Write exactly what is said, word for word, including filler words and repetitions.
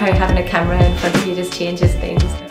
how having a camera in front of you just changes things.